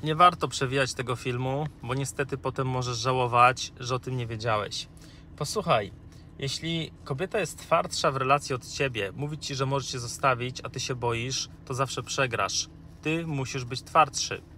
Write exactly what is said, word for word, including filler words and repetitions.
Nie warto przewijać tego filmu, bo niestety potem możesz żałować, że o tym nie wiedziałeś. Posłuchaj, jeśli kobieta jest twardsza w relacji od ciebie, mówi ci, że możesz się zostawić, a ty się boisz, to zawsze przegrasz. Ty musisz być twardszy.